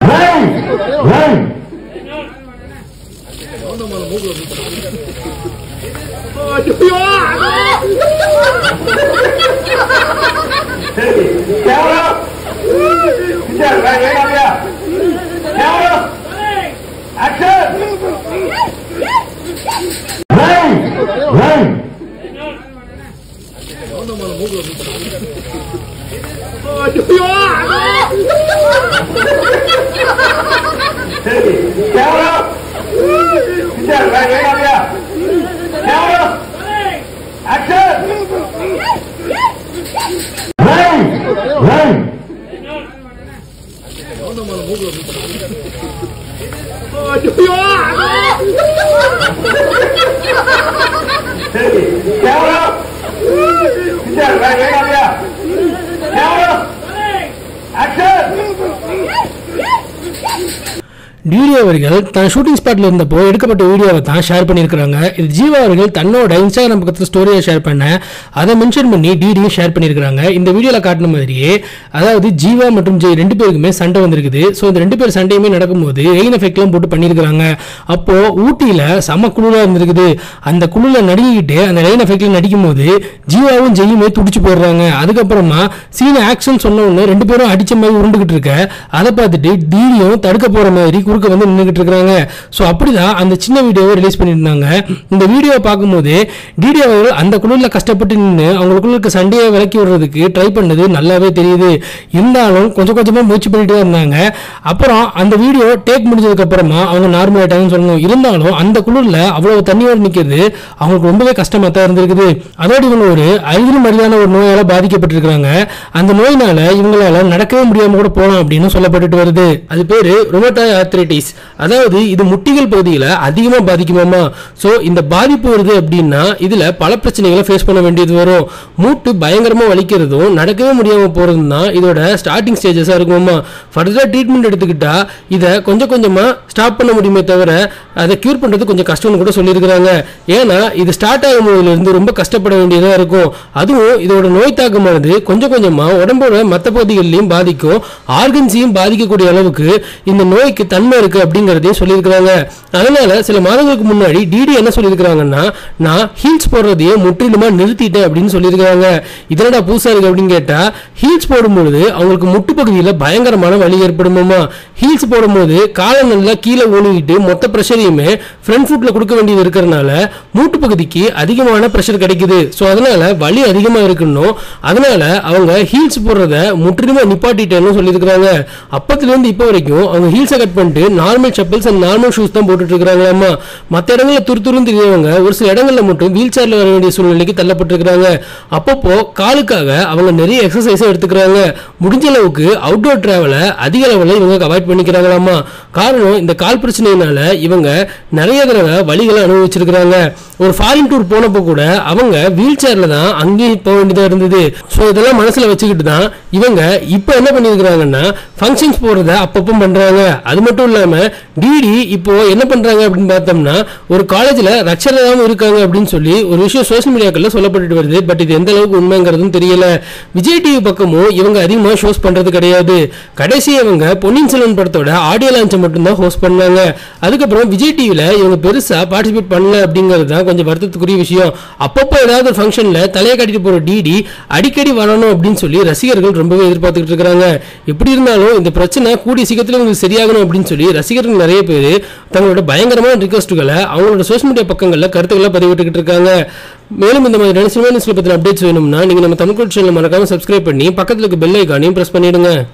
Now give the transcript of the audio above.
DD அவர்கள் தன் shooting ஸ்பாட்ல இருந்தப்போ எடுக்கப்பட்ட வீடியோவை தான் ஷேர் பண்ணியிருக்காங்க. இது ஜீவா அவர்கள் தன்னோட இன்ஸ்டாகிராம் பக்கத்தில் ஸ்டோரியை ஷேர் பண்ண அதை மென்ஷன் பண்ணி டிடியும் ஷேர் பண்ணியிருக்காங்க. இந்த வீடியோவில் காட்டின மாதிரியே அதாவது ஜீவா மற்றும் ஜெய் ரெண்டு பேருக்குமே சண்டை வந்திருக்குது. ஸோ இந்த ரெண்டு பேர் சண்டையுமே நடக்கும்போது ரெயின் எஃபெக்ட்லாம் போட்டு பண்ணியிருக்காங்க. அப்போ ஊட்டியில் செம குழுவாக இருந்திருக்குது. அந்த குழுவில் நடிக்கிட்டு அந்த ரெயின் எஃபெக்ட்ல நடிக்கும் போது ஜீவாவும் ஜெய்யுமே துடிச்சு போடுறாங்க. அதுக்கப்புறமா சீன ஆக்ஷன் சொன்ன உடனே ரெண்டு பேரும் அடிச்ச மாதிரி உருண்டுகிட்டு இருக்க அதை பார்த்துட்டு டிடியும் தடுக்க போற மாதிரி வந்து நின்னுகிட்டு இருக்காங்க. சோ அப்படிதான் அந்த சின்ன வீடியோவை ரிலீஸ் பண்ணிருந்தாங்க. இந்த வீடியோவை பார்க்கும்போது டிடி அவர்கள் அந்த குழுல கஷ்டப்பட்டு நின்று அவங்களுக்குள்ள இருக்க சண்டையை விலக்கி விடுறதுக்கு ட்ரை பண்ணது நல்லாவே தெரியுது. இருந்தாலும் கொஞ்சம் கொஞ்சமா முயற்சி பண்ணிட்டு இருந்தாங்க. அப்புறம் அந்த வீடியோ டேக் முடிஞ்சதுக்கு அப்புறமா அவங்க நார்மல் ஆயிட்டாங்கன்னு சொல்லணும். இருந்தாலும் அந்த குழுல அவ்வளவு தண்ணியோடு நிக்கிறது அவங்களுக்கு ரொம்பவே கஷ்டமா தான் இருந்திருக்குது. அதோடு இவங்க ஒரு அழிவு மாதிரியான ஒரு நோயால பாதிக்கப்பட்டிருக்காங்க. அந்த நோயினால இவங்களால நடக்கவே முடியாம கூட போகலாம் அப்படின்னு சொல்லப்பட்டு வருது. அது பேரு ருமட்டாய்டு ஆர்த்ரைட்டிஸ். அதாவது இது முட்டிகள் பகுதியில் அதிகமாக பாதிக்குமாமா. ஸோ இந்த பாதிப்பு வருது அப்படின்னா இதில் பல பிரச்சனைகளை ஃபேஸ் பண்ண வேண்டியது வரும். மூட்டு பயங்கரமாக வலிக்கிறதும் நடக்கவே முடியாமல் போகிறதும் தான் இதோட ஸ்டார்டிங் ஸ்டேஜஸாக இருக்குமாமா. ஃபர்தராக ட்ரீட்மெண்ட் எடுத்துக்கிட்டா இதை கொஞ்சம் கொஞ்சமாக ஸ்டாப் பண்ண முடியுமே தவிர அதை க்யூர் பண்ணுறது கொஞ்சம் கஷ்டம்னு கூட சொல்லியிருக்கிறாங்க. ஏன்னா இது ஸ்டார்ட் ஆகும் போதிலிருந்து ரொம்ப கஷ்டப்பட வேண்டியதாக இருக்கும். அதுவும் இதோட நோய் தாக்கமானது கொஞ்சம் கொஞ்சமாக உடம்போட மற்ற பகுதிகளிலையும் பாதிக்கும், ஆர்கன்ஸையும் பாதிக்கக்கூடிய அளவுக்கு இந்த நோய்க்கு தன்மை இருக்கு அப்படிங்கறதையும் சொல்லியிருக்காங்க. அதனால சில மாதங்களுக்கு முன்னாடி டிடி என்ன சொல்லியிருக்காங்கன்னா நான் ஹீல்ஸ் போடுறதையே முற்றிலுமா நிறுத்திட்டேன் அப்படின்னு சொல்லியிருக்காங்க. இதனடா புதுசா இருக்கு அப்படின்னு கேட்டா ஹீல்ஸ் போடும்போது அவங்களுக்கு முட்டு பகுதியில் பயங்கரமான வலி ஏற்படுமாமா. ஹீல்ஸ் போடும்போது காலை நல்லா கீழே ஊனிக்கிட்டு மொத்த பிரஷரையுமே ஃப்ரண்ட் ஃபுட்ல கொடுக்க வேண்டியது இருக்கிறதுனால மூட்டு பகுதிக்கு அதிகமான பிரஷர் கிடைக்குது. ஸோ அதனால வலி அதிகமா இருக்கணும். அதனால அவங்க ஹீல்ஸ் போடுறத முற்றிலுமா நிப்பாட்டிட்டேன்னு சொல்லியிருக்காங்க. அப்பத்திலிருந்து இப்போ வரைக்கும் அவங்க ஹீல்ஸை கட் பண்ணிட்டு normal chappals and normal shoes தான் போட்டுட்டு இருக்காங்களாமா. மற்ற இடங்களில் துருத்துருன்னு தெரியவங்க ஒரு சில இடங்கள்ல மட்டும் வீல் சேர்ல வர வேண்டிய சூழ்நிலைக்கு தள்ளப்பட்டிருக்காங்க. அப்பப்போ காலுக்காக அவங்க நிறைய எக்ஸசைஸ் எடுத்துக்கிறாங்க. முடிஞ்ச அளவுக்கு அவுட்டோர் டிராவலை அதிக அளவில் இவங்க அவாய்ட் பண்ணிக்கிறாங்களாமா. காரணம் இந்த கால் பிரச்சனையினால இவங்க நிறைய தடவை வலிகளை அனுபவிச்சிருக்கிறாங்க. ஒரு ஃபாரின் டூர் போனப்போ கூட அவங்க வீல் சேர்ல தான் அங்கேயும் போக வேண்டியதா இருந்தது. ஸோ இதெல்லாம் மனசுல வச்சுக்கிட்டு தான் இவங்க இப்போ என்ன பண்ணிருக்கிறாங்கன்னா ஃபங்க்ஷன்ஸ் போறத அப்பப்போ பண்றாங்க. அது மட்டும் இல்லாம டிடி இப்போ என்ன பண்றாங்க அப்படின்னு பார்த்தோம்னா ஒரு காலேஜ்ல லெக்சரராகவும் இருக்காங்க அப்படின்னு சொல்லி ஒரு விஷயம் சோசியல் மீடியாக்கள்ல சொல்லப்பட்டு வருது. பட் இது எந்த அளவுக்கு உண்மைங்கிறதும் தெரியல. விஜய் டிவி பக்கமும் இவங்க அதிகமாக ஷோஸ் பண்றது கிடையாது. கடைசி இவங்க பொன்னியின் செல்வன் படத்தோட ஆடியோ லான்ச்சை மட்டும் தான் ஹோஸ்ட் பண்ணாங்க. அதுக்கப்புறம் விஜய் டிவில இவங்க பெருசா பார்ட்டிசிபேட் பண்ணல அப்படிங்கிறது தான் கொஞ்சம் வருத்தத்துக்குரிய விஷயம். அப்பப்போ ஏதாவது ஒரு ஃபங்க்ஷன்ல தலையை காட்டிட்டு போற டிடி அடிக்கடி வரணும் அப்படின்னு சொல்லி ரசிகர்கள் ரொம்பவே எதிர்பார்த்துக்கிட்டு இருக்காங்க. எப்படி இருந்தாலும் இந்த பிரச்சனை கூடிய சீக்கிரத்தில் உங்களுக்கு சரியாகணும் அப்படின்னு சொல்லி ரசிகர்கள் நிறைய பேர் தங்களோட பயங்கரமான ரிக்வெஸ்ட்டுகளை அவங்களோட சோஷியல் மீடியா பக்கங்களில் கருத்துக்களை பதிவிட்டுக்கிட்டு இருக்காங்க. மேலும் இந்த மாதிரி சினிமா நியூஸ்ல பத்தின அப்டேட்ஸ் வேணும்னா நீங்க நம்ம தமிழ்க்ரௌட் சேனல் மறக்காம சப்ஸ்கிரைப் பண்ணி பக்கத்துல இருக்க பெல் ஐகானையும் பிரஸ் பண்ணிடுங்க.